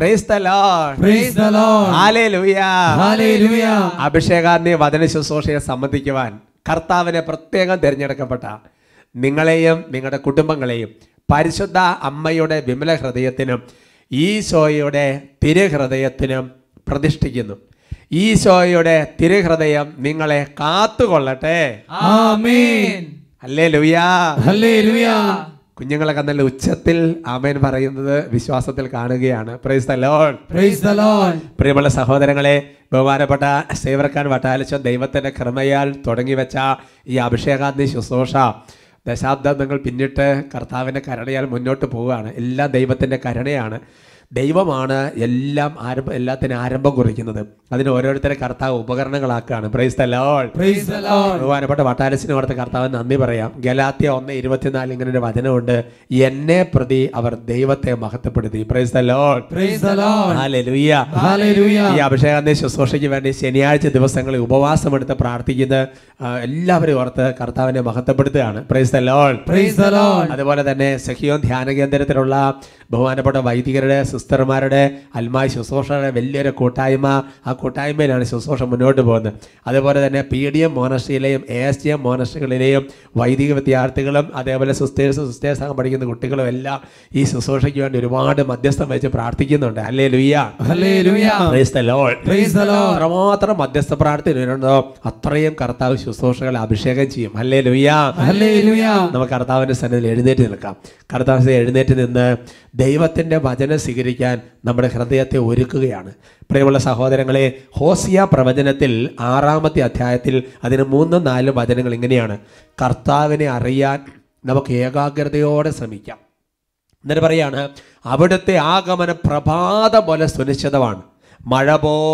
Price the Lord, praise the Lord, hallelujah, hallelujah. അഭിഷേകാഗ്നി വചന ശുശ്രൂഷയെ സംബന്ധിക്കുവാൻ കർത്താവിനെ പ്രത്യേകം തിരഞ്ഞെടുക്കപ്പെട്ട നിങ്ങളെയും നിങ്ങളുടെ കുടുംബങ്ങളെയും പരിശുദ്ധ അമ്മയുടെ വിമല ഹൃദയത്തിനും ഈശോയുടെ തിരുഹൃദയത്തിനും പ്രതിഷ്ഠിക്കുന്നു. ഈശോയുടെ തിരുഹൃദയം നിങ്ങളെ കാത്തുകൊള്ളട്ടെ. ആമേൻ. Hallelujah, hallelujah. കുഞ്ഞുങ്ങളൊക്കെ നല്ല ഉച്ചത്തിൽ ആമേൻ പറയുന്നത് വിശ്വാസത്തിൽ കാണുകയാണ്. Praise the Lord, praise the Lord. പ്രിയമുള്ള സഹോദരങ്ങളെ, ബഹുമാനപ്പെട്ട സേവർക്കാൻ വട്ടാലച്ചൻ ദൈവത്തിൻ്റെ കൃപയാൽ തുടങ്ങി വെച്ച ഈ അഭിഷേകാഗ്നി ശുശ്രൂഷ ദശാബ്ദങ്ങൾ പിന്നിട്ട് കർത്താവിൻ്റെ കരുണയാൽ മുന്നോട്ട് പോവുകയാണ്. എല്ലാം ദൈവത്തിൻ്റെ കരുണയാണ്. ദൈവമാണ് എല്ലാത്തിനും ആരംഭം കുറിക്കുന്നത്. അതിന് ഓരോരുത്തരെ കർത്താവ് ഉപകരണങ്ങളാക്കുകയാണ്. Praise the Lord, praise the Lord. ബഹുമാനപ്പെട്ട വട്ടാലസിന് ഓർത്ത് കർത്താവ് നന്ദി പറയാം. ഗലാത്യ 1:24 ഇങ്ങനെ ഒരു വചനമുണ്ട്, എന്നെ പ്രതി അവർ ദൈവത്തെ മഹത്വപ്പെടുത്തി. Praise the Lord, praise the Lord, hallelujah, hallelujah. ഈ അഭിഷേകാഗ്നി ശുശ്രൂഷയ്ക്ക് വേണ്ടി ശനിയാഴ്ച ദിവസങ്ങളിൽ ഉപവാസമെടുത്ത് പ്രാർത്ഥിക്കുന്ന എല്ലാവരും ഓർത്ത് കർത്താവിനെ മഹത്വപ്പെടുത്തുകയാണ്. Praise the Lord, praise the Lord. അതുപോലെ തന്നെ സഖിയോൻ ധ്യാന കേന്ദ്രത്തിലുള്ള ബഹുമാനപ്പെട്ട വൈദികരുടെ സിസ്റ്റർമാരുടെ അൽമായ ശുശ്രൂഷയുടെ വലിയൊരു കൂട്ടായ്മ, ആ കൂട്ടായ്മയിലാണ് ശുശ്രൂഷ മുന്നോട്ട് പോകുന്നത്. അതുപോലെ തന്നെ PDM മോണസ്ട്രിയിലെയും ASTM മോണസ്ട്രികളിലെയും വൈദിക വിദ്യാർത്ഥികളും അതേപോലെ സിസ്റ്റേഴ്സ് പഠിക്കുന്ന കുട്ടികളും എല്ലാം ഈ ശുശ്രൂഷയ്ക്ക് വേണ്ടി ഒരുപാട് മധ്യസ്ഥം വെച്ച് പ്രാർത്ഥിക്കുന്നുണ്ട്. Hallelujah, hallelujah, praise the Lord, praise the Lord. അത്രമാത്രം മധ്യസ്ഥ പ്രാർത്ഥനയുണ്ടോ അത്രയും കർത്താവ് ശുശ്രൂഷകളെ അഭിഷേകം ചെയ്യും. Hallelujah, hallelujah. നമുക്ക് കർത്താവിൻ്റെ സന്നിധിയിൽ എഴുന്നേറ്റ് നിൽക്കാം. കർത്താവിനെ എഴുന്നേറ്റ് നിന്ന് ദൈവത്തിൻ്റെ വചനം സ്വീകരിക്കാൻ നമ്മുടെ ഹൃദയത്തെ ഒരുക്കുകയാണ്. പ്രിയമുള്ള സഹോദരങ്ങളെ, ഹോസിയ പ്രവചനത്തിൽ 6-ാമത്തെ അധ്യായത്തിൽ അതിന് 3-4 വചനങ്ങൾ ഇങ്ങനെയാണ്. കർത്താവിനെ അറിയാൻ നമുക്ക് ഏകാഗ്രതയോടെ ശ്രമിക്കാം. എന്നിട്ട് പറയാണ്, അവിടുത്തെ ആഗമനം പ്രഭാതം പോലെ സുനിശ്ചിതമാണ്, മഴ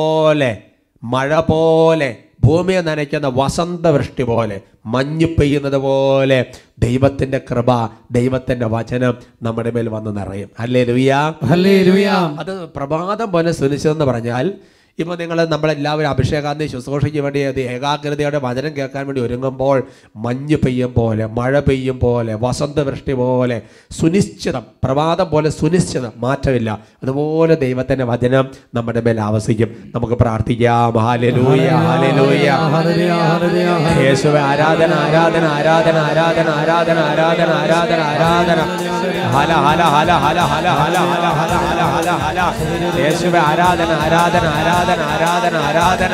പോലെ ഭൂമിയെ നനയ്ക്കുന്ന വസന്തവൃഷ്ടി പോലെ, മഞ്ഞ് പെയ്യുന്നത് പോലെ ദൈവത്തിൻ്റെ കൃപ, ദൈവത്തിൻ്റെ വചനം നമ്മുടെ മേൽ വന്ന് നിറയും. Hallelujah, hallelujah. അത് പ്രഭാതം പോലെ സുനിശ്ചിതം പറഞ്ഞാൽ ഇപ്പോൾ നമ്മളെല്ലാവരും അഭിഷേകാഗ്നി ശുശ്രൂഷയ്ക്ക് വേണ്ടി അത് ഏകാഗ്രതയോടെ വചനം കേൾക്കാൻ വേണ്ടി ഒരുങ്ങുമ്പോൾ മഞ്ഞ് പെയ്യും പോലെ, മഴ പെയ്യും പോലെ, വസന്തവൃഷ്ടി പോലെ സുനിശ്ചിതം, പ്രഭാതം പോലെ സുനിശ്ചിതം, മാറ്റമില്ല. അതുപോലെ ദൈവത്തിൻ്റെ വചനം നമ്മുടെ മേൽ ആവസിക്കും. നമുക്ക് പ്രാർത്ഥിക്കാം. ഹല്ലേലൂയ, ഹല്ലേലൂയ, യേശുവേ ആരാധന, ആരാധന, ആരാധന, ആരാധന, ആരാധന, ആരാധന, ആരാധന, ആരാധന. ഹല ഹല ഹല ഹല ഹല ഹല ഹല ഹല ഹല ഹല ഹല. യേശുവേ ആരാധന, ആരാധന, ആരാധന, ആരാധന, ആരാധന,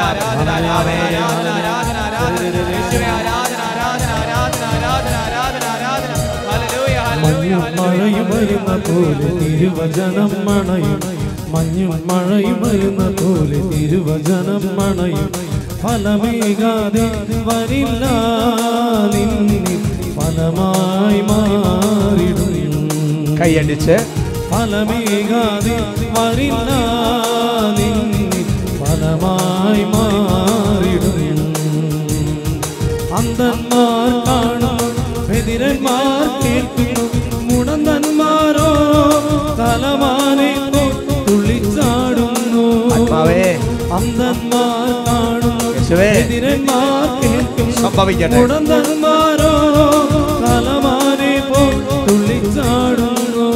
മഴയും വരുന്ന പോലെ തിരുവചനം മണയും, മഞ്ഞും മഴയും വരുന്ന പോലെ തിരുവചനം മണയും. ഫലമേകാതെ വരില്ല നിന്നിൽ ഫലമായി മാറിടും. കൈയടിച്ച് ഫലമേകാതെ വരില്ല നിന്നിൽ ഫലമായി മാറിടും. അന്ധന്മാർ കാണും, ബധിരന്മാർ കേൾക്കുന്നു, മുടന്തന്മാരോ തലമാനെ തുള്ളിച്ചാടുന്നു. അന്ധന്മാർ കാണും, ബധിരന്മാർ കേൾക്കുന്നു, മുടന്തന്മാരോ തലമാനെ തുള്ളിച്ചാടുന്നു.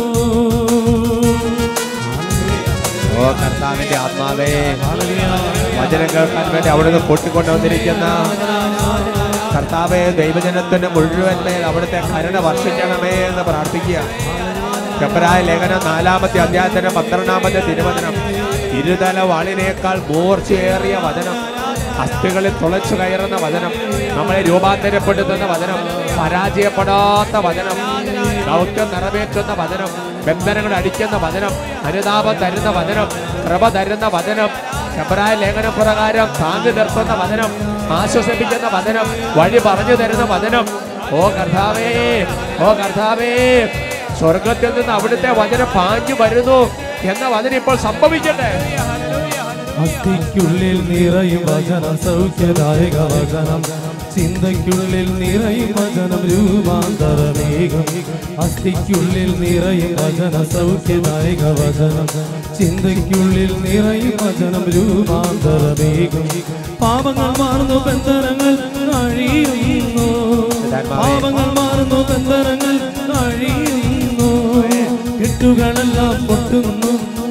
ഓ കർത്താവിന്റെ ആത്മാവേ, വചനം കേൾക്കാൻ വേണ്ടി അവിടുന്ന് പൊട്ടിക്കൊണ്ടുവന്നിരിക്കുന്ന കർത്താവേ, ദൈവജനത്തിന് മുഴുവൻ മേൽ അവിടുത്തെ കരുണ വർഷിക്കണമേ എന്ന് പ്രാർത്ഥിക്കുക. എബ്രായ ലേഖനം 4-ാമത്തെ അധ്യായത്തിന്റെ 12-ാമത്തെ തിരുവചനം, ഇരുതല വാളിനേക്കാൾ മൂർച്ചയേറിയ വചനം, അസ്ഥികളിൽ തുളച്ചു കയറുന്ന വചനം, നമ്മളെ രൂപാന്തരപ്പെടുത്തുന്ന വചനം, പരാജയപ്പെടാത്ത വചനം, ദൗത്യം നിറവേറ്റുന്ന വചനം, ബന്ധനങ്ങൾ അടിക്കുന്ന വചനം, അനുതാപം തരുന്ന വചനം, കൃപ തരുന്ന വചനം, എബ്രായ ലേഖന പ്രകാരം താങ്ങി നിർത്തുന്ന വചനം, ആശ്വസിപ്പിക്കുന്ന വചനം, വഴി പറഞ്ഞു തരുന്ന വചനം. ഓ കർത്താവേ, ഓ കർത്താവേ, സ്വർഗത്തിൽ നിന്ന് അവിടുത്തെ വചനം പാഞ്ഞു വരുന്നു എന്ന വചനം ഇപ്പോൾ സംഭവിക്കട്ടെ. അസ്ഥിക്കുള്ളിൽ നിറയും വചനം, സൗഖ്യദായക വചനം, ചിന്തയ്ക്കുള്ളിൽ നിറയും വചനം, രൂപാന്തരമേകം. അസ്ഥിക്കുള്ളിൽ നിറയും വചനം, സൗഖ്യദായക വചനം, ചിന്തയ്ക്കുള്ളിൽ നിറയും വചനം, രൂപാന്തരമേകം. പാപങ്ങൾ മാറുന്നു, ബന്ധനങ്ങൾ അഴിയുന്നു, പാപങ്ങൾ മാറുന്നു, ബന്ധനങ്ങൾ അഴിയുന്നു, കെട്ടുകളെല്ലാം പൊട്ടുന്നു,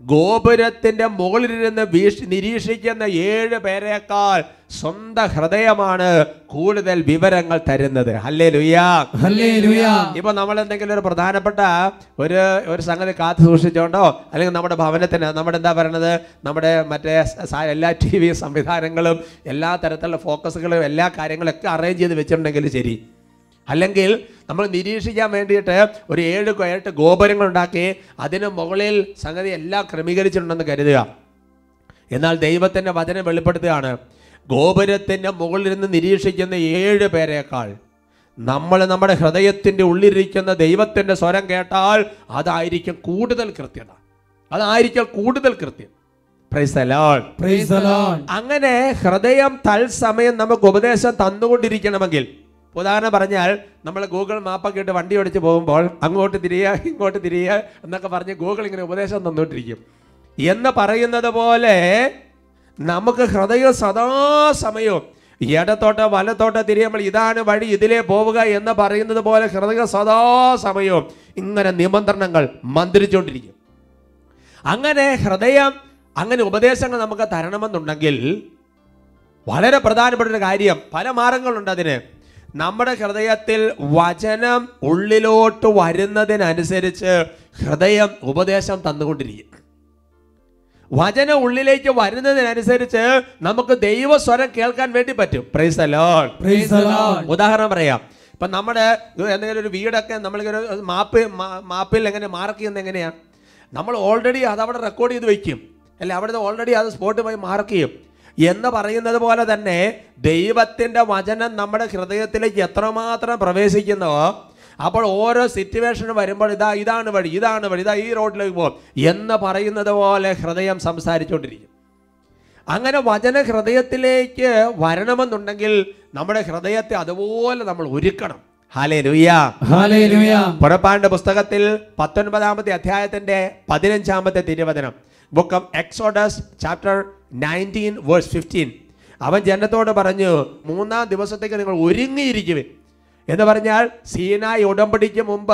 ഗോപുരത്തിന്റെ മുകളിലിരുന്ന് നിരീക്ഷിക്കുന്ന 7 പേരെക്കാൾ സ്വന്തം ഹൃദയമാണ് കൂടുതൽ വിവരങ്ങൾ തരുന്നത്. ഹല്ലേലൂയാ, ഹല്ലേലൂയാ. ഇപ്പൊ നമ്മൾ എന്തെങ്കിലും ഒരു പ്രധാനപ്പെട്ട ഒരു സംഗതി കാത്തു സൂക്ഷിച്ചോണ്ടോ, അല്ലെങ്കിൽ നമ്മുടെ ഭവനത്തിന് നമ്മുടെ എന്താ പറയണത്, നമ്മുടെ മറ്റേ എല്ലാ TV സംവിധാനങ്ങളും എല്ലാ തരത്തിലുള്ള ഫോക്കസുകളും എല്ലാ കാര്യങ്ങളൊക്കെ അറേഞ്ച് ചെയ്ത് വെച്ചിട്ടുണ്ടെങ്കിൽ ശരി, അല്ലെങ്കിൽ നമ്മൾ നിരീക്ഷിക്കാൻ വേണ്ടിയിട്ട് ഒരു 7 ഗോപുരങ്ങൾ ഉണ്ടാക്കി അതിന് മുകളിൽ സംഗതി എല്ലാം ക്രമീകരിച്ചിട്ടുണ്ടെന്ന് കരുതുക. എന്നാൽ ദൈവത്തിൻ്റെ വചനം വെളിപ്പെടുത്തുകയാണ്, ഗോപുരത്തിൻ്റെ മുകളിലിരുന്ന് നിരീക്ഷിക്കുന്ന 7 പേരെക്കാൾ നമ്മൾ നമ്മുടെ ഹൃദയത്തിൻ്റെ ഉള്ളിലിരിക്കുന്ന ദൈവത്തിൻ്റെ സ്വരം കേട്ടാൽ അതായിരിക്കും കൂടുതൽ കൃത്യത, അതായിരിക്കും കൂടുതൽ കൃത്യം. Praise the Lord, praise the Lord. അങ്ങനെ ഹൃദയം തത്സമയം നമുക്ക് ഉപദേശം തന്നുകൊണ്ടിരിക്കണമെങ്കിൽ, ഉദാഹരണം പറഞ്ഞാൽ നമ്മൾ ഗൂഗിൾ മാപ്പൊക്കെ ഇട്ട് വണ്ടി ഓടിച്ച് പോകുമ്പോൾ അങ്ങോട്ട് തിരിയുക ഇങ്ങോട്ട് തിരിയുക എന്നൊക്കെ പറഞ്ഞ് ഗൂഗിൾ ഇങ്ങനെ ഉപദേശം തന്നുകൊണ്ടിരിക്കും എന്ന് പറയുന്നത് പോലെ നമുക്ക് ഹൃദയം സദാസമയവും ഇടത്തോട്ടോ വലത്തോട്ടോ തിരിയുമ്പോൾ ഇതാണ് വഴി, ഇതിലേ പോവുക എന്ന് പറയുന്നത് പോലെ ഹൃദയം സദാസമയവും ഇങ്ങനെ നിമന്ത്രണങ്ങൾ മന്ത്രിച്ചുകൊണ്ടിരിക്കും. അങ്ങനെ ഹൃദയം അങ്ങനെ ഉപദേശങ്ങൾ നമുക്ക് തരണമെന്നുണ്ടെങ്കിൽ വളരെ പ്രധാനപ്പെട്ട ഒരു കാര്യം, പല മാർഗങ്ങളുണ്ട് അതിന്. നമ്മുടെ ഹൃദയത്തിൽ വചനം ഉള്ളിലോട്ട് വരുന്നതിനനുസരിച്ച് ഹൃദയം ഉപദേശം തന്നുകൊണ്ടിരിക്കും. വചനം ഉള്ളിലേക്ക് വരുന്നതിനനുസരിച്ച് നമുക്ക് ദൈവസ്വരം കേൾക്കാൻ വേണ്ടി പറ്റും. Praise the Lord, praise the Lord. ഉദാഹരണം പറയാം, ഇപ്പം നമ്മുടെ എന്തെങ്കിലും ഒരു വീടൊക്കെ നമ്മളിങ്ങനെ മാപ്പിൽ എങ്ങനെ മാർക്ക് ചെയ്യുന്നത് എങ്ങനെയാണ്, നമ്മൾ ഓൾറെഡി അതവിടെ റെക്കോർഡ് ചെയ്ത് വയ്ക്കും, അല്ലെ, അവിടുത്തെ ഓൾറെഡി അത് സ്പോട്ട് പോയി മാർക്ക് ചെയ്യും എന്ന് പറയുന്നത് പോലെ തന്നെ ദൈവത്തിൻ്റെ വചനം നമ്മുടെ ഹൃദയത്തിലേക്ക് എത്രമാത്രം പ്രവേശിക്കുന്നുവോ അപ്പോൾ ഓരോ സിറ്റുവേഷനും വരുമ്പോൾ ഇതാണ് വഴി, ഇതാ ഈ റോഡിലേക്ക് പോകും എന്ന് പറയുന്നത് പോലെ ഹൃദയം സംസാരിച്ചുകൊണ്ടിരിക്കും. അങ്ങനെ വചന ഹൃദയത്തിലേക്ക് വരണമെന്നുണ്ടെങ്കിൽ നമ്മുടെ ഹൃദയത്തെ അതുപോലെ നമ്മൾ ഒരുക്കണം. Hallelujah, hallelujah. പുറപ്പാടിന്റെ പുസ്തകത്തിൽ 19-ാമത്തെ അധ്യായത്തിന്റെ 15-ാമത്തെ തിരുവചനം, book of Exodus chapter 19 verse 15, അവൻ ജനത്തോട് പറഞ്ഞു, 3-ാം ദിവസത്തേക്ക് നിങ്ങൾ ഒരുങ്ങിയിരിക്കുവിൻ എന്ന് പറഞ്ഞാൽ സീനായി ഉടമ്പടിക്ക് മുമ്പ്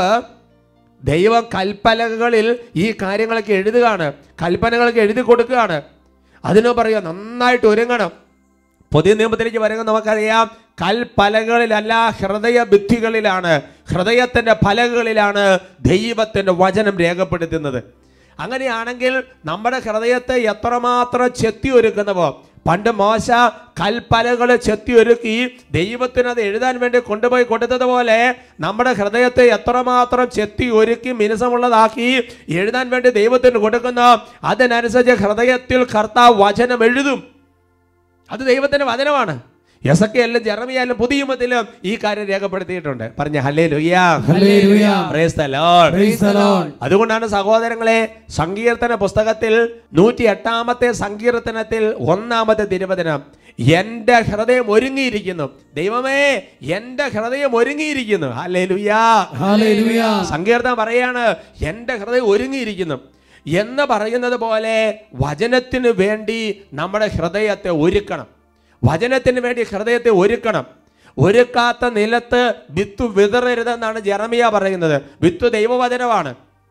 ദൈവം കൽപ്പനകളിൽ ഈ കാര്യങ്ങളൊക്കെ എഴുതുകയാണ്, കൽപ്പനകളൊക്കെ എഴുതി കൊടുക്കുകയാണ്. അതിനു പറയുക നന്നായിട്ട് ഒരുങ്ങണം. പുതിയ നിയമത്തിലേക്ക് വരുമ്പോൾ നമുക്കറിയാം, കൽപ്പലകളിലല്ല ഹൃദയ ഭിത്തികളിലാണ്, ഹൃദയത്തിൻ്റെ ഫലകളിലാണ് ദൈവത്തിൻ്റെ വചനം രേഖപ്പെടുത്തുന്നത്. അങ്ങനെയാണെങ്കിൽ നമ്മുടെ ഹൃദയത്തെ എത്രമാത്രം ചെത്തി ഒരുക്കുന്നവോ, പണ്ട് മോശ കൽപ്പലകൾ ചെത്തി ഒരുക്കി ദൈവത്തിന് അത് എഴുതാൻ വേണ്ടി കൊണ്ടുപോയി കൊടുത്തതുപോലെ നമ്മുടെ ഹൃദയത്തെ എത്രമാത്രം ചെത്തി ഒരുക്കി മിനുസമുള്ളതാക്കി എഴുതാൻ വേണ്ടി ദൈവത്തിന് കൊടുക്കുന്നു, അതിനനുസരിച്ച് ഹൃദയത്തിൽ കർത്താവ് വചനം എഴുതും. അത് ദൈവത്തിൻ്റെ വചനമാണ്. യെസക്കേലിലും ജെറമിയാലും പുതിയ നിയമത്തിലും ഈ കാര്യം രേഖപ്പെടുത്തിയിട്ടുണ്ട്. പറഞ്ഞ hallelujah, hallelujah, praise the Lord, praise the Lord. അതുകൊണ്ടാണ് സഹോദരങ്ങളെ, സങ്കീർത്തന പുസ്തകത്തിൽ 108-ാമത്തെ സങ്കീർത്തനത്തിൽ 1-ാമത്തെ തിരുവചനം, എൻ്റെ ഹൃദയം ഒരുങ്ങിയിരിക്കുന്നു, ദൈവമേ എൻ്റെ ഹൃദയം ഒരുങ്ങിയിരിക്കുന്നു. Hallelujah, hallelujah. സങ്കീർത്തനം പറയാണ് എൻ്റെ ഹൃദയം ഒരുങ്ങിയിരിക്കുന്നു എന്ന് പറയുന്നത് പോലെ വചനത്തിന് വേണ്ടി നമ്മുടെ ഹൃദയത്തെ ഒരുക്കണം. വചനത്തിന് വേണ്ടി ഹൃദയത്തെ ഒരുക്കണം. ഒരുക്കാത്ത നിലത്ത് വിത്ത് വിതറരുതെന്നാണ് ജെറമിയ പറയുന്നത്. വിത്ത് ദൈവവചനമാണ്.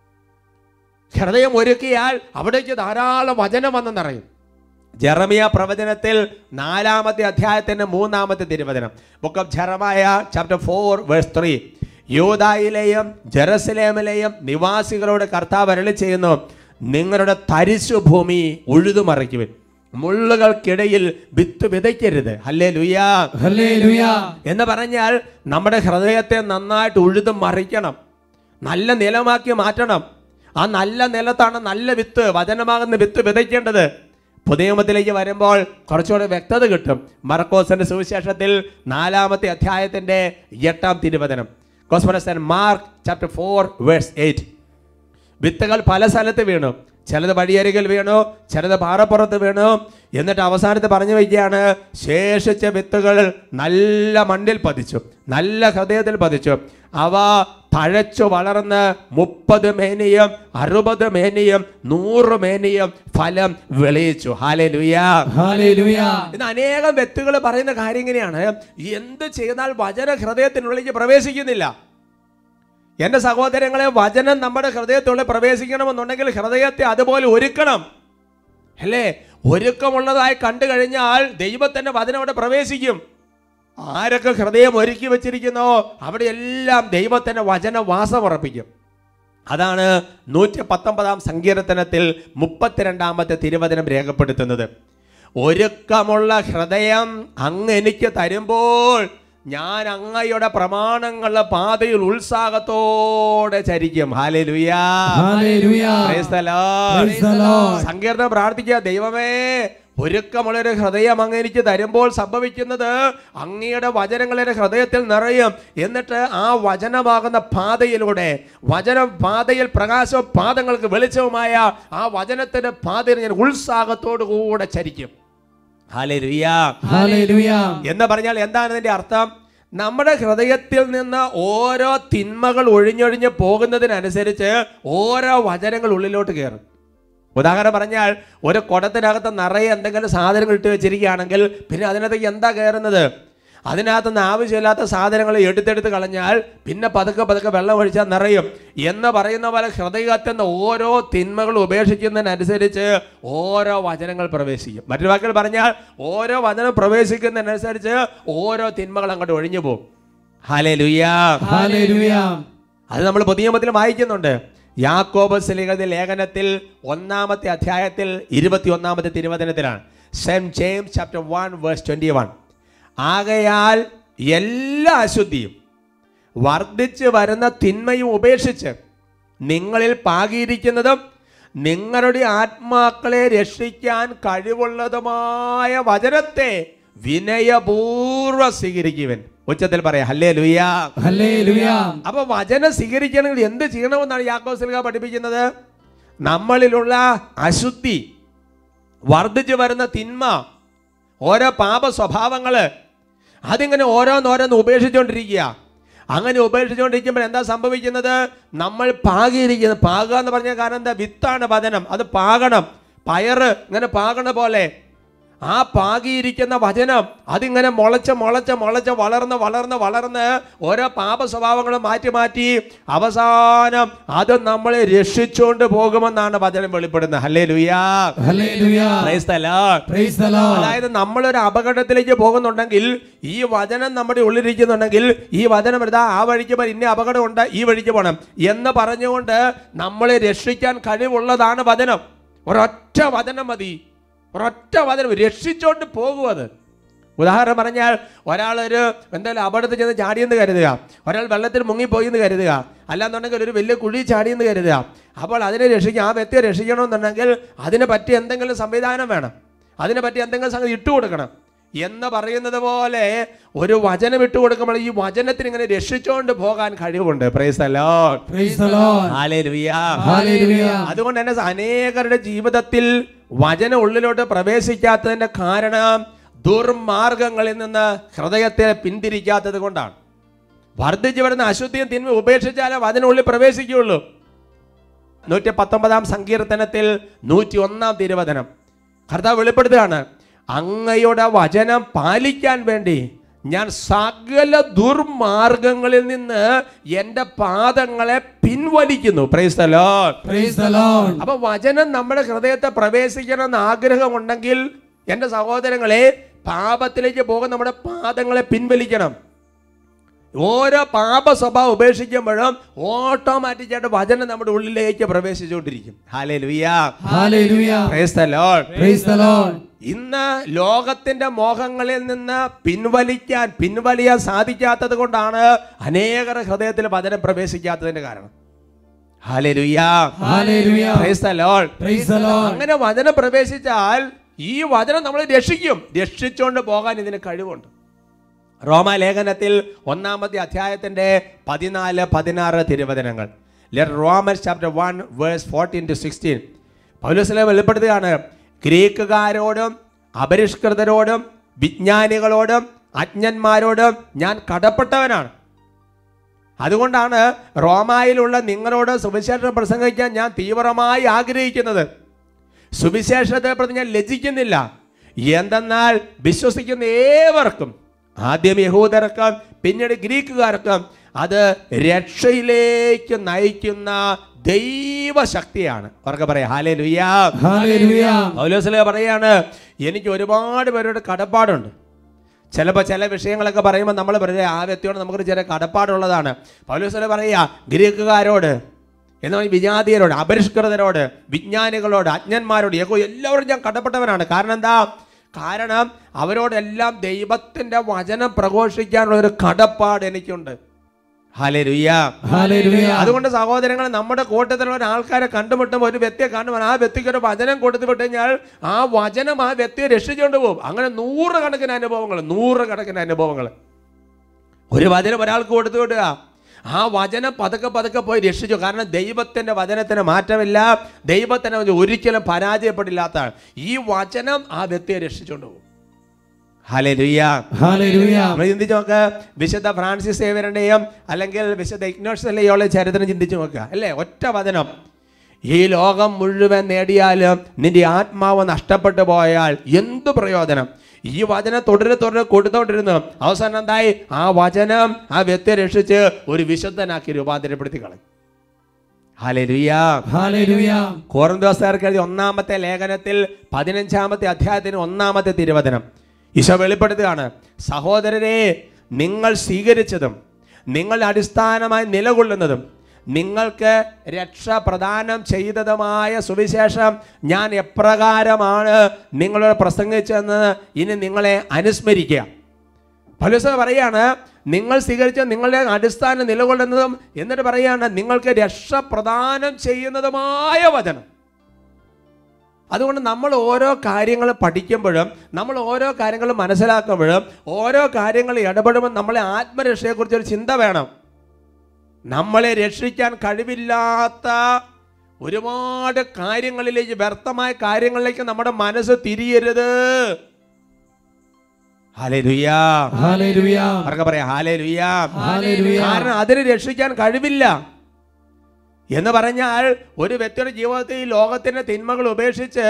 ഹൃദയം ഒരുക്കിയാൽ അവിടേക്ക് ധാരാളം വചനം വന്നെന്നറിയും. ജെറമിയ പ്രവചനത്തിൽ 4-ാമത്തെ അധ്യായത്തിന്റെ 3-ാമത്തെ തിരുവചനം, book of Jeremiah chapter 4 verse 3, യൂദായിലെയും ജെറുസലേമിലെയും നിവാസികളോട് കർത്താവ് അരുളി ചെയ്യുന്നു, നിങ്ങളുടെ തരിശു ഭൂമി ഉഴുതുമറിക്കുവിൻ, മുള്ളുകൾക്കിടയിൽ വിത്ത് വിതയ്ക്കരുത്. Hallelujah, hallelujah. എന്ന് പറഞ്ഞാൽ നമ്മുടെ ഹൃദയത്തെ നന്നായിട്ട് ഉഴുതു മറിക്കണം, നല്ല നിലമാക്കി മാറ്റണം. ആ നല്ല നിലത്താണ് നല്ല വിത്ത്, വചനമാകുന്ന വിത്ത് വിതയ്ക്കേണ്ടത്. പുതിയ നിയമത്തിലേക്ക് വരുമ്പോൾ കുറച്ചുകൂടെ വ്യക്തത കിട്ടും. മർക്കോസിന്റെ സുവിശേഷത്തിൽ 4-ാമത്തെ അധ്യായത്തിന്റെ 8-ാം തിരുവചനം, gospel of Mark chapter 4 verse 8, വിത്തുകൾ പല സ്ഥലത്ത് വീണു, ചിലത് വഴിയരികിൽ വീണു, ചിലത് പാറപ്പുറത്ത് വീണു. എന്നിട്ട് അവസാനത്ത് പറഞ്ഞു വയ്ക്കുകയാണ്, ശേഷിച്ച വിത്തുകൾ നല്ല മണ്ണിൽ പതിച്ചു, നല്ല ഹൃദയത്തിൽ പതിച്ചു. അവ തഴച്ചു വളർന്ന് 30 മേനിയും 60 മേനിയും 100 മേനിയും ഫലം വിളയിച്ചു. Hallelujah, hallelujah. ഇന്ന് അനേകം വ്യക്തികൾ പറയുന്ന കാര്യം ഇങ്ങനെയാണ്, എന്ത് ചെയ്താൽ വചന ഹൃദയത്തിനുള്ളിലേക്ക് പ്രവേശിക്കുന്നില്ല. എൻ്റെ സഹോദരങ്ങളെ, വചനം നമ്മുടെ ഹൃദയത്തോടെ പ്രവേശിക്കണമെന്നുണ്ടെങ്കിൽ ഹൃദയത്തെ അതുപോലെ ഒരുക്കണം, അല്ലേ? ഒരുക്കമുള്ളതായി കണ്ടു കഴിഞ്ഞാൽ ദൈവത്തിൻ്റെ വചനം അവിടെ പ്രവേശിക്കും. ആരൊക്കെ ഹൃദയം ഒരുക്കി വെച്ചിരിക്കുന്നോ അവിടെയെല്ലാം ദൈവത്തിൻ്റെ വചന വാസമുറപ്പിക്കും. അതാണ് 119 സങ്കീർത്തനത്തിൽ 32 തിരുവചനം രേഖപ്പെടുത്തുന്നത്. ഒരുക്കമുള്ള ഹൃദയം അങ്ങ് എനിക്ക് തരുമ്പോൾ ഞാൻ അങ്ങയുടെ പ്രമാണങ്ങളുടെ പാതയിൽ ഉത്സാഹത്തോടെ ചരിക്കും. Hallelujah, praise the Lord. സങ്കീർത്തനം പ്രാർത്ഥിക്കുക, ദൈവമേ, ഒരുക്കമുള്ളൊരു ഹൃദയം അങ്ങ് എനിക്ക് തരുമ്പോൾ സംഭവിക്കുന്നത് അങ്ങയുടെ വചനങ്ങളുടെ ഹൃദയത്തിൽ നിറയും. എന്നിട്ട് ആ വചനമാകുന്ന പാതയിലൂടെ, പാതയിൽ പ്രകാശവും പാദങ്ങൾക്ക് വെളിച്ചവുമായ ആ വചനത്തിന്റെ പാതയിൽ ഞാൻ ഉത്സാഹത്തോടു കൂടെ ചരിക്കും. ഹല്ലേലൂയാ, ഹല്ലേലൂയാ എന്ന് പറഞ്ഞാൽ എന്താണ് ഇതിന്റെ അർത്ഥം? നമ്മുടെ ഹൃദയത്തിൽ നിന്ന് ഓരോ തിന്മകൾ ഒഴിഞ്ഞൊഴിഞ്ഞ് പോകുന്നതിനനുസരിച്ച് ഓരോ വചനങ്ങൾ ഉള്ളിലോട്ട് കയറും. ഉദാഹരണം പറഞ്ഞാൽ, ഒരു കുടത്തിനകത്ത് നിറയെ എന്തെങ്കിലും സാധനങ്ങൾ ഇട്ട് വെച്ചിരിക്കുകയാണെങ്കിൽ പിന്നെ അതിനകത്തേക്ക് എന്താ കയറുന്നത്? അതിനകത്തുനിന്ന് ആവശ്യമില്ലാത്ത സാധനങ്ങൾ എടുത്തെടുത്ത് കളഞ്ഞാൽ പിന്നെ പതുക്കെ പതുക്കെ വെള്ളം ഒഴിച്ചാൽ നിറയും എന്ന് പറയുന്ന പോലെ ഹൃദയത്തിൽ നിന്ന് ഓരോ തിന്മകൾ ഉപേക്ഷിക്കുന്നതിനനുസരിച്ച് ഓരോ വചനങ്ങൾ പ്രവേശിക്കും. മറ്റൊരു വാക്കുകൾ പറഞ്ഞാൽ, ഓരോ വചനം പ്രവേശിക്കുന്നതിനനുസരിച്ച് ഓരോ തിന്മകൾ അങ്ങോട്ട് ഒഴിഞ്ഞു പോകും. ഹല്ലേലൂയാ, ഹല്ലേലൂയാ. അത് നമ്മൾ പുതിയ നിയമത്തിൽ വായിക്കുന്നുണ്ട്. യാക്കോബ് ശ്ലീഹയുടെ ലേഖനത്തിൽ 1 അധ്യായത്തിൽ 21 തിരുവചനത്തിലാണ്. Saint James chapter 1 verse 21. ആകയാൽ എല്ലാ അശുദ്ധിയും വർദ്ധിച്ചു വരുന്ന തിന്മയും ഉപേക്ഷിച്ച് നിങ്ങളിൽ പാകിയിരിക്കുന്നതും നിങ്ങളുടെ ആത്മാക്കളെ രക്ഷിക്കാൻ കഴിവുള്ളതുമായ വചനത്തെ വിനയപൂർവ്വം സ്വീകരിക്കുവൻ. ഉച്ചത്തിൽ പറയാം, ഹല്ലേലൂയാ, ഹല്ലേലൂയാ. അപ്പൊ വചനം സ്വീകരിക്കണമെങ്കിൽ എന്ത് ചെയ്യണമെന്നാണ് യാക്കോബ് ശ്ലീഹ പഠിപ്പിക്കുന്നത്? നമ്മളിലുള്ള അശുദ്ധി, വർദ്ധിച്ചു വരുന്ന തിന്മ, ഓരോ പാപ സ്വഭാവങ്ങള്, അതിങ്ങനെ ഓരോന്നോരോന്ന് ഉപേക്ഷിച്ചുകൊണ്ടിരിക്കുക. അങ്ങനെ ഉപേക്ഷിച്ചുകൊണ്ടിരിക്കുമ്പോൾ എന്താ സംഭവിക്കുന്നത്? നമ്മൾ പാകിയിരിക്കുന്നത്, പാകുക എന്ന് പറഞ്ഞ കാരണം എന്താ? വിത്താണ് വചനം, അത് പാകണം. പയറ് ഇങ്ങനെ പാകണ പോലെ ആ പാകിയിരിക്കുന്ന വചനം അതിങ്ങനെ മുളച്ച് മുളച്ച് മുളച്ച് വളർന്ന് വളർന്ന് വളർന്ന് ഓരോ പാപ സ്വഭാവങ്ങളും മാറ്റി മാറ്റി അവസാനം അത് നമ്മളെ രക്ഷിച്ചുകൊണ്ട് പോകുമെന്നാണ് വചനം വെളിപ്പെടുന്നത്. Hallelujah, hallelujah, praise the Lord, praise the Lord. അതായത് നമ്മളൊരു അപകടത്തിലേക്ക് പോകുന്നുണ്ടെങ്കിൽ, ഈ വചനം നമ്മുടെ ഉള്ളിലിരിക്കുന്നുണ്ടെങ്കിൽ, ഈ വചനം എടുത്താ ആ വഴിക്ക് പോയി, ഇന്ന അപകടം ഉണ്ട്, ഈ വഴിക്ക് പോകണം എന്ന് പറഞ്ഞുകൊണ്ട് നമ്മളെ രക്ഷിക്കാൻ കഴിവുള്ളതാണ് വചനം. ഒരൊറ്റ വചനം മതി, ഒരൊറ്റ വചനം രക്ഷിച്ചോണ്ട് പോകും. അത് ഉദാഹരണം പറഞ്ഞാൽ, ഒരാളൊരു എന്തായാലും അപകടത്തിൽ ചെന്ന് ചാടിയെന്ന് കരുതുക, ഒരാൾ വെള്ളത്തിൽ മുങ്ങിപ്പോയി എന്ന് കരുതുക, അല്ലാന്നുണ്ടെങ്കിൽ ഒരു വലിയ കുഴി ചാടിയെന്ന് കരുതുക. അപ്പോൾ അതിനെ രക്ഷിക്കുക, ആ വ്യക്തിയെ രക്ഷിക്കണമെന്നുണ്ടെങ്കിൽ അതിനെ പറ്റി എന്തെങ്കിലും സംവിധാനം വേണം, അതിനെ പറ്റി എന്തെങ്കിലും സംഗതി ഇട്ട് കൊടുക്കണം. എന്ന് പറയുന്നത് പോലെ ഒരു വചനം ഇട്ട് കൊടുക്കുമ്പോൾ ഈ വചനത്തിന് ഇങ്ങനെ രക്ഷിച്ചുകൊണ്ട് പോകാൻ കഴിവുണ്ട്. Praise the Lord, praise the Lord, hallelujah, hallelujah. അതുകൊണ്ട് തന്നെ അനേകരുടെ ജീവിതത്തിൽ വചനം ഉള്ളിലോട്ട് പ്രവേശിക്കാത്തതിന്റെ കാരണം ദുർമാർഗങ്ങളിൽ നിന്ന് ഹൃദയത്തെ പിന്തിരിക്കാത്തത് കൊണ്ടാണ്. വർദ്ധിച്ചു വരുന്ന അശുദ്ധിയും തിന്മ ഉപേക്ഷിച്ചാലേ വചനം ഉള്ളിൽ പ്രവേശിക്കുകയുള്ളൂ. 119 സങ്കീർത്തനത്തിൽ 101 തിരുവചനം കർത്താവ് വെളിപ്പെടുത്തുകയാണ്, അങ്ങയുടെ വചനം പാലിക്കാൻ വേണ്ടി ഞാൻ സകല ദുർമാർഗങ്ങളിൽ നിന്ന് എന്റെ പാദങ്ങളെ പിൻവലിക്കുന്നു. Praise the Lord, praise the Lord. അപ്പൊ വചനം നമ്മുടെ ഹൃദയത്തെ പ്രവേശിക്കണമെന്ന് ആഗ്രഹമുണ്ടെങ്കിൽ എന്റെ സഹോദരങ്ങളെ, പാപത്തിലേക്ക് പോകുന്ന നമ്മുടെ പാദങ്ങളെ പിൻവലിക്കണം. ഓരോ പാപ സ്വഭാവം ഉപേക്ഷിക്കുമ്പോഴും ഓട്ടോമാറ്റിക്കായിട്ട് വചനം നമ്മുടെ ഉള്ളിലേക്ക് പ്രവേശിച്ചുകൊണ്ടിരിക്കും. Hallelujah, hallelujah, praise the Lord, praise the Lord. ഇന്ന് ലോകത്തിന്റെ മോഹങ്ങളിൽ നിന്ന് പിൻവലിയാൻ സാധിക്കാത്തത് കൊണ്ടാണ് അനേകർ ഹൃദയത്തിൽ വചനം പ്രവേശിക്കാത്തതിന്റെ കാരണം. Hallelujah, hallelujah, praise the Lord, praise the Lord. അങ്ങനെ വചനം പ്രവേശിച്ചാൽ ഈ വചനം നമ്മളെ രക്ഷിച്ചുകൊണ്ട് പോകാൻ ഇതിന് കഴിവുണ്ട്. റോമാലേഖനത്തിൽ 1 അധ്യായത്തിന്റെ 14-16 തിരുവചനങ്ങൾ. റോമൻസ് ചാപ്റ്റർ 1 വേഴ്സ് 14-16 പൗലോസ് വെളിപ്പെടുത്തുകയാണ്, ഗ്രീക്കുകാരോടും അപരിഷ്കൃതരോടും വിജ്ഞാനികളോടും അജ്ഞന്മാരോടും ഞാൻ കടപ്പെട്ടവനാണ്. അതുകൊണ്ടാണ് റോമായിലുള്ള നിങ്ങളോട് സുവിശേഷം പ്രസംഗിക്കാൻ ഞാൻ തീവ്രമായി ആഗ്രഹിക്കുന്നത്. സുവിശേഷത്തെ പ്രതി ഞാൻ ലജ്ജിക്കുന്നില്ല. എന്തെന്നാൽ വിശ്വസിക്കുന്ന ഏവർക്കും, ആദ്യം യഹൂദർക്കും പിന്നീട് ഗ്രീക്കുകാർക്കും അത് രക്ഷയിലേക്ക് നയിക്കുന്ന ദൈവശക്തിയാണ്. അവർക്ക് പറയാം ഹല്ലേലൂയ. പൗലോസ് പറയാണ്, എനിക്ക് ഒരുപാട് പേരോട് കടപ്പാടുണ്ട്. ചിലപ്പോൾ ചില വിഷയങ്ങളൊക്കെ പറയുമ്പോൾ നമ്മൾ പറയുക ആ വ്യക്തിയോട് നമുക്കൊരു ചില കടപ്പാടുള്ളതാണ്. പൗലോസ് പറയുക, ഗ്രീക്കുകാരോട് എന്ന് പറഞ്ഞാൽ വിജാതീയരോട്, അപരിഷ്കൃതരോട്, വിജ്ഞാനികളോട്, അജ്ഞന്മാരോട്, എല്ലാവരോടും ഞാൻ കടപ്പെട്ടവനാണ്. കാരണം എന്താ? കാരണം അവരോടെല്ലാം ദൈവത്തിൻ്റെ വചനം പ്രഘോഷിക്കാനുള്ള ഒരു കടപ്പാട് എനിക്കുണ്ട്. ഹല്ലേലൂയ. അതുകൊണ്ട് സഹോദരങ്ങൾ, നമ്മുടെ കൂട്ടത്തിലുള്ള ഒരാൾക്കാരെ കണ്ടുമുട്ടുമ്പോൾ, ഒരു വ്യക്തിയെ കാണുമ്പോൾ ആ വ്യക്തിക്ക് ഒരു വചനം കൊടുത്തു വിട്ട് കഴിഞ്ഞാൽ ആ വചനം ആ വ്യക്തിയെ രക്ഷിച്ചുകൊണ്ട് പോകും. അങ്ങനെ നൂറുകണക്കിന് അനുഭവങ്ങൾ. ഒരു വചനം ഒരാൾക്ക് കൊടുത്തു വിടുക, ആ വചനം പതുക്കെ പതുക്കെ പോയി രക്ഷിച്ചു. കാരണം ദൈവത്തിൻ്റെ വചനത്തിന് മാറ്റമില്ല, ദൈവത്തിന് ഒരിക്കലും പരാജയപ്പെടില്ലാത്ത ഈ വചനം ആ വ്യക്തിയെ രക്ഷിച്ചുകൊണ്ട് പോകും. ഹല്ലേലൂയ. ചിന്തിച്ചു നോക്ക്, വിശുദ്ധ ഫ്രാൻസിസ് സേവ്യറിന്റെയും അല്ലെങ്കിൽ വിശുദ്ധ ഇഗ്നാഷ്യസ് ലയോളയുടെ ചരിത്രം ചിന്തിച്ചു നോക്കുക അല്ലേ. ഒറ്റ വചനം, ഈ ലോകം മുഴുവൻ നേടിയാലും നിന്റെ ആത്മാവ് നഷ്ടപ്പെട്ടു പോയാൽ എന്ത് പ്രയോജനം? ഈ വചനം തുടരെ കൊടുത്തോണ്ടിരുന്നു. അവസാനം എന്തായി? ആ വചനം ആ വ്യക്തിയെ രക്ഷിച്ച് ഒരു വിശുദ്ധനാക്കി രൂപാന്തരപ്പെടുത്തി കളഞ്ഞു. ഹല്ലേലൂയ. കൊരിന്ത്യക്കാർക്ക് എഴുതിയ 1-ാമത്തെ ലേഖനത്തിൽ 15-ാമത്തെ അധ്യായത്തിന് 1-ാമത്തെ തിരുവചനം ഈശോ വെളിപ്പെടുത്തുകയാണ്, സഹോദരരെ, നിങ്ങൾ സ്വീകരിച്ചതും നിങ്ങൾ അടിസ്ഥാനമായി നിലകൊള്ളുന്നതും നിങ്ങൾക്ക് രക്ഷ പ്രദാനം ചെയ്തതുമായ സുവിശേഷം ഞാൻ എപ്രകാരമാണ് നിങ്ങളോട് പ്രസംഗിച്ചതെന്ന് ഇനി നിങ്ങളെ അനുസ്മരിക്കുക. പൗലോസ് പറയാണ്, നിങ്ങൾ സ്വീകരിച്ച നിങ്ങളുടെ അടിസ്ഥാനം നിലകൊള്ളുന്നതും, എന്നിട്ട് പറയാണ് നിങ്ങൾക്ക് രക്ഷ പ്രദാനം ചെയ്യുന്നതുമായ വചനം. അതുകൊണ്ട് നമ്മൾ ഓരോ കാര്യങ്ങൾ പഠിക്കുമ്പോഴും, നമ്മൾ ഓരോ കാര്യങ്ങൾ മനസ്സിലാക്കുമ്പോഴും, ഓരോ കാര്യങ്ങൾ ഇടപെടുമ്പോൾ നമ്മളെ ആത്മരക്ഷയെക്കുറിച്ചൊരു ചിന്ത വേണം. നമ്മളെ രക്ഷിക്കാൻ കഴിവില്ലാത്ത ഒരുപാട് കാര്യങ്ങളിലേക്ക്, വ്യർത്ഥമായ കാര്യങ്ങളിലേക്ക് നമ്മുടെ മനസ്സ് തിരിയരുത്. ഹല്ലേലൂയ. പറയാം ഹല്ലേലൂയ. കാരണം അതിനെ രക്ഷിക്കാൻ കഴിവില്ല. എന്ന് പറഞ്ഞാൽ ഒരു വ്യക്തിയുടെ ജീവിതത്തിൽ ഈ ലോകത്തിന്റെ തിന്മകൾ ഉപേക്ഷിച്ച്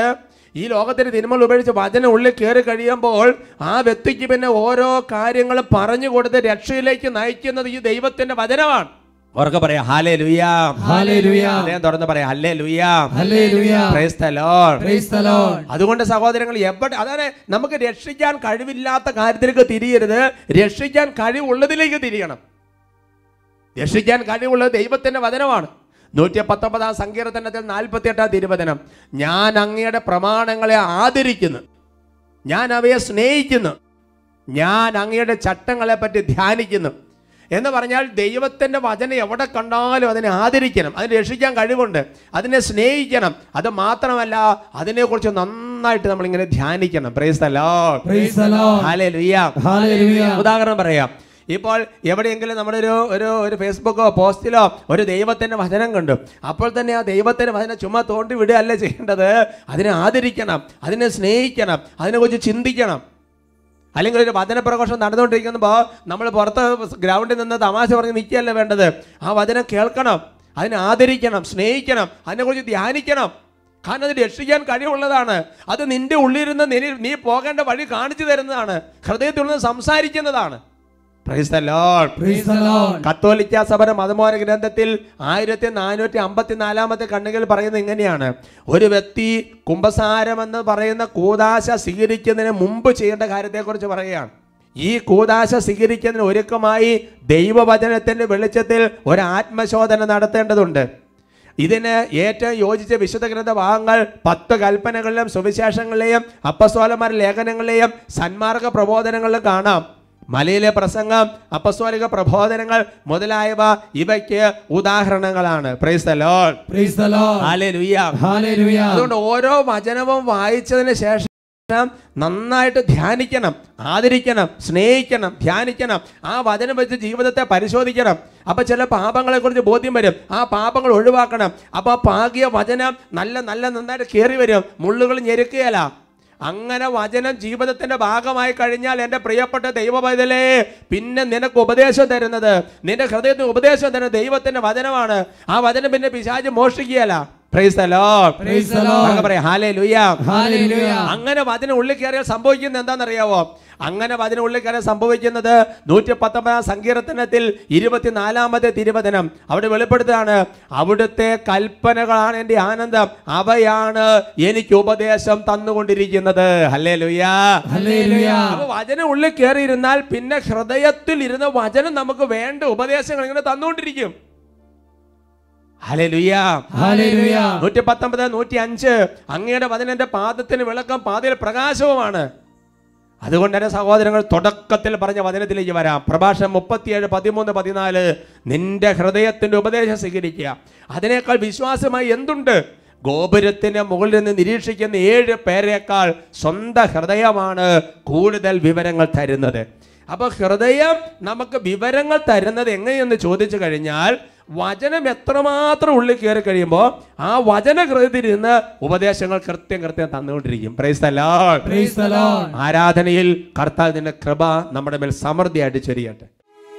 വചനം ഉള്ളിൽ കയറി കഴിയുമ്പോൾ ആ വ്യക്തിക്ക് പിന്നെ ഓരോ കാര്യങ്ങൾ പറഞ്ഞു കൊടുത്ത് രക്ഷയിലേക്ക് നയിക്കുന്നത് ഈ ദൈവത്തിന്റെ വചനമാണ്. അവർക്ക് പറയാം ഹല്ലേലൂയ. അദ്ദേഹം തുറന്ന് പറയാം ഹല്ലേലൂയ. Praise the Lord. അതുകൊണ്ട് സഹോദരങ്ങൾ, അതാണ് നമുക്ക് രക്ഷിക്കാൻ കഴിവില്ലാത്ത കാര്യത്തിലേക്ക് തിരിയരുത്, രക്ഷിക്കാൻ കഴിവുള്ളതിലേക്ക് തിരിയണം. രക്ഷിക്കാൻ കഴിവുള്ളത് ദൈവത്തിന്റെ വചനമാണ്. 119-ാം സങ്കീർത്തനത്തിൽ 48-ാം തിരുവചനം, ഞാൻ അങ്ങയുടെ പ്രമാണങ്ങളെ ആദരിക്കുന്നു, ഞാൻ അവയെ സ്നേഹിക്കുന്നു, ഞാൻ അങ്ങയുടെ ചട്ടങ്ങളെ പറ്റി ധ്യാനിക്കുന്നു എന്ന് പറഞ്ഞാൽ ദൈവത്തിൻ്റെ വചനം എവിടെ കണ്ടാലും അതിനെ ആദരിക്കണം, അതിനെ രക്ഷിക്കാൻ കഴിവുണ്ട്, അതിനെ സ്നേഹിക്കണം. അത് മാത്രമല്ല, അതിനെക്കുറിച്ച് നന്നായിട്ട് നമ്മളിങ്ങനെ ധ്യാനിക്കണം. Praise the Lord. ഹല്ലേലൂയ. ഉദാഹരണം പറയാം, ഇപ്പോൾ എവിടെയെങ്കിലും നമ്മുടെ ഒരു ഫേസ്ബുക്കോ പോസ്റ്റിലോ ഒരു ദൈവത്തിൻ്റെ വചനം കണ്ടു, അപ്പോൾ തന്നെ ആ ദൈവത്തിൻ്റെ വചനം ചുമ്മാ തോണ്ടി വിടുകയല്ല ചെയ്യേണ്ടത്, അതിനെ ആദരിക്കണം, അതിനെ സ്നേഹിക്കണം, അതിനെക്കുറിച്ച് ചിന്തിക്കണം. അല്ലെങ്കിൽ ഒരു വചനപ്രഘോഷം നടന്നുകൊണ്ടിരിക്കുമ്പോൾ നമ്മൾ പുറത്ത് ഗ്രൗണ്ടിൽ നിന്ന് തമാശ പറഞ്ഞ് നിൽക്കുകയല്ല വേണ്ടത്. ആ വചനം കേൾക്കണം, അതിനെ ആദരിക്കണം, സ്നേഹിക്കണം, അതിനെക്കുറിച്ച് ധ്യാനിക്കണം. കാരണം അത് രക്ഷിക്കാൻ കഴിവുള്ളതാണ്. അത് നിന്റെ ഉള്ളിലിരുന്ന് നീ പോകേണ്ട വഴി കാണിച്ചു തരുന്നതാണ്, ഹൃദയത്തിൽ നിന്ന് സംസാരിക്കുന്നതാണ്. Praise the Lord. കത്തോലിക്ക സഭയുടെ മതബോധന ഗ്രന്ഥത്തിൽ 1454-ാമത്തെ ഖണ്ഡികയിൽ പറയുന്നത് ഇങ്ങനെയാണ്, ഒരു വ്യക്തി കുമ്പസാരം എന്ന് പറയുന്ന കൂദാശ സ്വീകരിക്കുന്നതിന് മുമ്പ് ചെയ്യേണ്ട കാര്യത്തെക്കുറിച്ച് പറയുകയാണ്. ഈ കൂദാശ സ്വീകരിക്കുന്നതിന് ഒരുക്കമായി ദൈവവചനത്തിന്റെ വെളിച്ചത്തിൽ ഒരു ആത്മശോധന നടത്തേണ്ടതുണ്ട്. ഇതിന് ഏറ്റവും യോജിച്ച വിശുദ്ധ ഗ്രന്ഥ ഭാഗങ്ങൾ 10 കൽപ്പനകളിലും സുവിശേഷങ്ങളിലെയും അപ്പസ്തോലന്മാരുടെ ലേഖനങ്ങളിലെയും സന്മാർഗ പ്രബോധനങ്ങളിലും കാണാം. മലയിലെ പ്രസംഗം, അപ്പസ്തോലിക പ്രബോധനങ്ങൾ മുതലായവ ഇവയ്ക്ക് ഉദാഹരണങ്ങളാണ്. Praise the Lord. ഹല്ലേലൂയ. അതുകൊണ്ട് ഓരോ വചനവും വായിച്ചതിന് ശേഷം നന്നായിട്ട് ധ്യാനിക്കണം, ആദരിക്കണം, സ്നേഹിക്കണം, ധ്യാനിക്കണം. ആ വചനം വെച്ച് ജീവിതത്തെ പരിശോധിക്കണം. അപ്പൊ ചില പാപങ്ങളെ കുറിച്ച് ബോധ്യം വരും, ആ പാപങ്ങൾ ഒഴിവാക്കണം. അപ്പൊ ആ പാകിയ വചനം നന്നായിട്ട് കയറി വരും, മുള്ളുകൾ ഞെരുക്കുകയല്ല. അങ്ങനെ വചനം ജീവിതത്തിന്റെ ഭാഗമായി കഴിഞ്ഞാൽ എൻ്റെ പ്രിയപ്പെട്ട ദൈവപൈതലേ, പിന്നെ നിനക്ക് ഉപദേശം തരുന്നത്, നിന്റെ ഹൃദയത്തിന് ഉപദേശം തരുന്നത് ദൈവത്തിന്റെ വചനമാണ്. ആ വചനം പിന്നെ പിശാച് മോഷ്ടിക്കുകയല്ല. Praise the Lord. Praise the Lord. പറയാം ഹല്ലേലൂയ. ഹല്ലേലൂയ. അങ്ങനെ വചനം ഉള്ളിൽ കയറിയാൽ സംഭവിക്കുന്നത് എന്താണെന്നറിയാവോ? അങ്ങനെ വചനം ഉള്ളിൽ കയറിയാൽ സംഭവിക്കുന്നത് 119 സങ്കീർത്തനത്തിൽ 24 തിരുവചനം അവിടെ വെളിപ്പെടുത്തുകയാണ്. അവിടുത്തെ കൽപ്പനകളാണ് എൻ്റെ ആനന്ദം, അവയാണ് എനിക്ക് ഉപദേശം തന്നുകൊണ്ടിരിക്കുന്നത്. ഹല്ലേലൂയ. ഹല്ലേലൂയ. അപ്പൊ വചനം ഉള്ളിൽ കയറിയിരുന്നാൽ പിന്നെ ഹൃദയത്തിൽ ഇരുന്ന വചനം നമുക്ക് വേണ്ട ഉപദേശങ്ങൾ ഇങ്ങനെ തന്നുകൊണ്ടിരിക്കും. ഹല്ലേലൂയ. ഹല്ലേലൂയ. 119, 105 അങ്ങയുടെ വചനം എൻ്റെ പാദത്തിന് വിളക്കം പാതയിൽ പ്രകാശവുമാണ്. അതുകൊണ്ട് എൻ്റെ സഹോദരങ്ങൾ, തുടക്കത്തിൽ പറഞ്ഞ വചനത്തിലേക്ക് വരാം. പ്രഭാഷണം 37, 13, 14 നിന്റെ ഹൃദയത്തിന്റെ ഉപദേശം സ്വീകരിക്കുക. അതിനേക്കാൾ വിശ്വാസമായി എന്തുണ്ട്? ഗോപുരത്തിന് മുകളിൽ നിന്ന് നിരീക്ഷിക്കുന്ന 7 പേരേക്കാൾ സ്വന്തം ഹൃദയമാണ് കൂടുതൽ വിവരങ്ങൾ തരുന്നത്. അപ്പോൾ ഹൃദയം നമുക്ക് വിവരങ്ങൾ തരുന്നത് എങ്ങനെയെന്ന് ചോദിച്ചു കഴിഞ്ഞാൽ, വചനം എത്രമാത്രം ഉള്ളിൽ കയറി കഴിയുമ്പോൾ ആ വചന ഹൃദയത്തിലിരുന്ന് ഉപദേശങ്ങൾ കൃത്യം തന്നുകൊണ്ടിരിക്കും. Praise the Lord. Praise the Lord. ആരാധനയിൽ കർത്താവിന്റെ കൃപ നമ്മുടെ മേൽ സമൃദ്ധിയായിട്ട് ചൊരിയട്ടെ.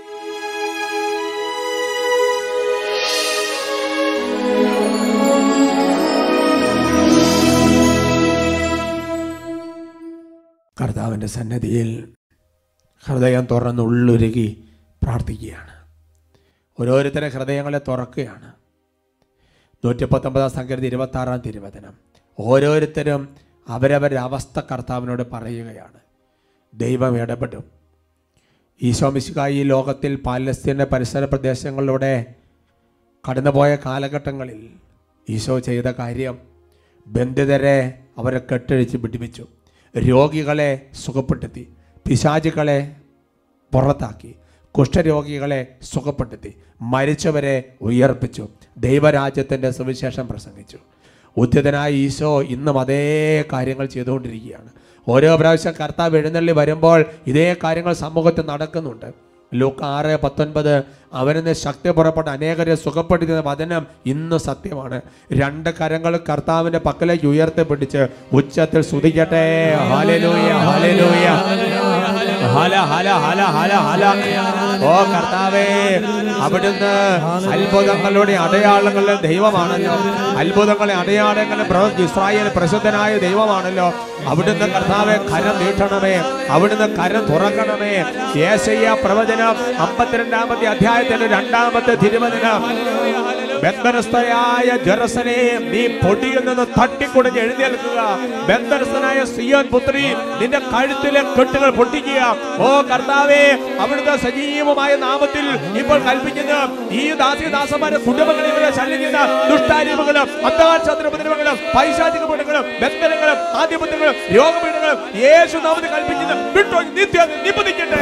കർത്താവിന്റെ സന്നിധിയിൽ ഹൃദയം തുറന്ന് ഉള്ളുരുകി പ്രാർത്ഥിക്കുകയാണ്. ഓരോരുത്തരുടെ ഹൃദയങ്ങളെ തുറക്കുകയാണ്. 119 സങ്കീർത്തനം 26 തിരുവചനം. ഓരോരുത്തരും അവരവരുടെ അവസ്ഥ കർത്താവിനോട് പറയുകയാണ്. ദൈവം ഇടപെടും. ഈശോ മിശിഹായി ഈ ലോകത്തിൽ പാലസ്തീൻ്റെ പരിസര പ്രദേശങ്ങളിലൂടെ കടന്നുപോയ കാലഘട്ടങ്ങളിൽ ഈശോ ചെയ്ത കാര്യം, ബന്ധിതരെ അവരെ കെട്ടഴിച്ച് പിടിപ്പിച്ചു, രോഗികളെ സുഖപ്പെടുത്തി, പിശാചുകളെ പുറത്താക്കി, കുഷ്ഠരോഗികളെ സുഖപ്പെടുത്തി, മരിച്ചവരെ ഉയർപ്പിച്ചു, ദൈവരാജ്യത്തിൻ്റെ സുവിശേഷം പ്രസംഗിച്ചു. ഉദ്ധിതനായ ഈശോ ഇന്നും അതേ കാര്യങ്ങൾ ചെയ്തുകൊണ്ടിരിക്കുകയാണ്. ഓരോ പ്രാവശ്യം കർത്താവ് എഴുന്നള്ളി വരുമ്പോൾ ഇതേ കാര്യങ്ങൾ സമൂഹത്തിൽ നടക്കുന്നുണ്ട്. ലൂക്ക 6:19 അവനെന്ന് ശക്തി പുറപ്പെട്ട അനേകരെ സുഖപ്പെടുത്തുന്ന വചനം ഇന്ന് സത്യമാണ്. 2 കരങ്ങൾ കർത്താവിന്റെ പക്കലേക്ക് ഉയർത്തിപ്പിടിച്ച് ഉച്ചത്തിൽ സ്തുതിക്കട്ടെ. ഹല്ലേലൂയ, ഹല്ലേലൂയ, ഹല ഹല ഹല ഹല ഹല. ഓ കർത്താവേ, അവിടുന്ന് അത്ഭുതങ്ങളുടെ അടയാളങ്ങളുടെ ദൈവമാണല്ലോ. അത്ഭുതങ്ങളെ അടയാളങ്ങളെ ഇസ്രായേൽ പ്രസിദ്ധനായ ദൈവമാണല്ലോ. അവിടുന്ന് കർത്താവെ കരം നീട്ടണമേ, അവിടുന്ന് കരം തുറക്കണമേ. യേശയ്യാ പ്രവചനം 52 അധ്യായത്തിന്റെ 2-ാമത്തെ തിരുവചനം. ബന്ധനസ്ഥയായ ജെറുസലേം, നീ പൊടിയിൽ നിന്ന് തട്ടിക്കുടഞ്ഞ് എഴുന്നേൽക്കുക. ബന്ധനസ്ഥനായ സിയോൻ പുത്രി, നിന്റെ കഴുത്തിലെ കെട്ടുകൾ പൊട്ടിക്കുക. ഓ കർത്താവേ, അവിടുത്തെ സജീവമായ നാമത്തിൽ ഇപ്പോൾ കൽപ്പിക്കുന്ന ഈ ദാസിദാസന്മാരുടെ കുടുംബങ്ങളിൽ ശല്യിക്കുന്ന ദുഷ്ടാരൂപങ്ങളും അന്ധകാരശത്രുപദ്രവങ്ങളും പൈശാചിക പീഡകളും ബന്ധനങ്ങളും ആധിപത്യങ്ങളും രോഗപീഠങ്ങളും യേശു നാമത്തിൽ കൽപ്പിക്കുന്ന വിട്ടോ നിത്യം നിബന്ധിക്കട്ടെ.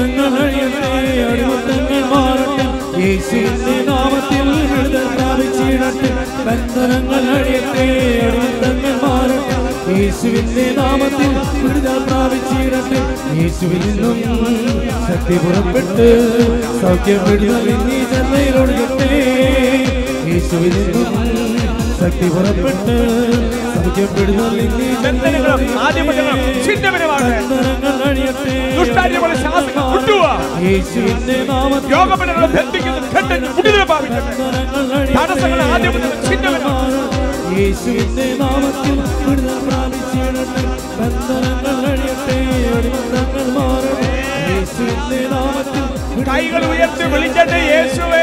യേശുവിന്റെ നാമത്തിൽ വിടുതൽ പ്രാപിച്ചിടട്ടെ. ബന്ധനങ്ങൾ അഴിയട്ടെ, അടിമത്തങ്ങൾ മാറട്ടെ. യേശുവിന്റെ നാമത്തിൽ വിടുതൽ പ്രാപിച്ചിടട്ടെ. യേശുവിൽ നിന്നും ശക്തി പുറപ്പെട്ട് സൗഖ്യം വിടുതൽ നീ ചെന്നൈയിലൊഴുകട്ടെ. യേശുവിൽ നിന്നും ശക്തി പുറപ്പെട്ട് സൗഖ്യം വിടുതൽ നീ ബന്ധനങ്ങളും ആധിപത്യങ്ങളും ചിഹ്നപരമാണ്. അഴിയട്ടെ. യേശുവിന്റെ നാമത്തിൽ രോഗപീഠങ്ങളെ ബന്ധിക്കുന്ന ഘട്ടങ്ങൾ വിടുതൽ പ്രാപിക്കട്ടെ. തടസ്സങ്ങൾ ആധിപത്യങ്ങൾ ചിഹ്നപരമാണ്. യേശുവിന്റെ നാമത്തിൽ വിടുതൽ പ്രാപിച്ചിടട്ടെ. ബന്ധനങ്ങൾ അഴിയട്ടെ, അടിമത്തങ്ങൾ മാറട്ടെ. യേശുവിന്റെ നാമത്തിൽ കൈകൾ ഉയർത്തി വിളിക്കട്ടെ. യേശുവേ,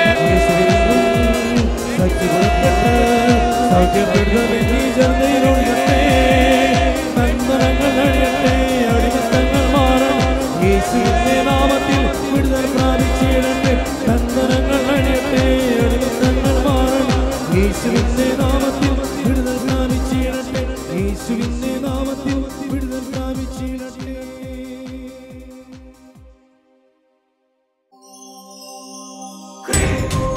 ശക്തി പുറപ്പെട്ട് സൗഖ്യം വിടുതൽ നീ ചെന്നൈയിലൊഴുകട്ടെ. ബന്ധനങ്ങൾ അഴിയട്ടെ, അടിമത്തങ്ങൾ മാറട്ടെ. യേശുവിന്റെ നാമത്തിൽ വിടുതൽ പ്രാപിച്ചിടട്ടെ. ബന്ധനങ്ങൾ അഴിയട്ടെ, അടിമത്തങ്ങൾ മാറട്ടെ. യേശുവിന്റെ നാമത്തിൽ വിടുതൽ പ്രാപിച്ചിടട്ടെ. യേശുവിന്റെ നാമത്തിൽ വിടുതൽ പ്രാപിച്ചിടട്ടെ. Great.